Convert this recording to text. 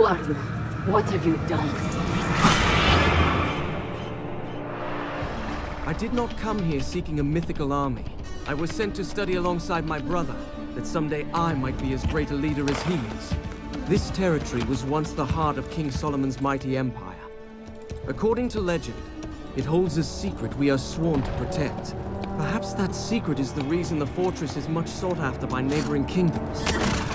Arthur, what have you done? I did not come here seeking a mythical army. I was sent to study alongside my brother, that someday I might be as great a leader as he is. This territory was once the heart of King Solomon's mighty empire. According to legend, it holds a secret we are sworn to protect. Perhaps that secret is the reason the fortress is much sought after by neighboring kingdoms.